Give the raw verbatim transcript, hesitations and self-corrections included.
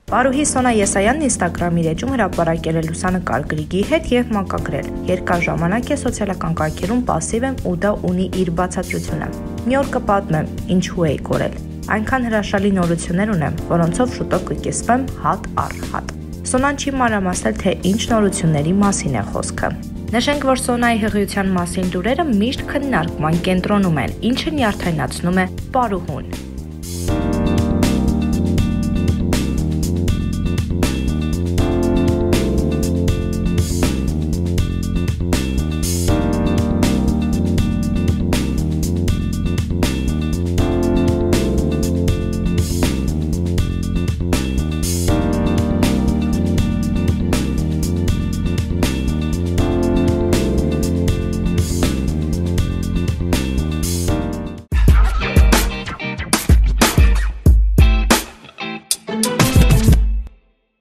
Պարուհի Սոնա Եսայանն ինստագրամի էջում հրապարակել է լուսանկար Գրիգի հետ և մակագրել։ Երկար ժամանակ է սոցիալական կայքերում պասիվ եմ ու դա ունի իր բացատրությունը։ Մի օր կպատմեմ, ինչու էի կորել։ Այնքան հրաշալի նորություններ ունեմ, որոնցով շուտով կկիսվեմ հատ առ հատ։ Սոնան չի մանրամասնել, թե ինչ նորությունների մասին է խոսքը։ Նշենք, որ Սոնայի հղիության մասին լուրերը միշտ քննարկման կենտրոնում են, ինչը նյարդայնացնում է պարուհուն։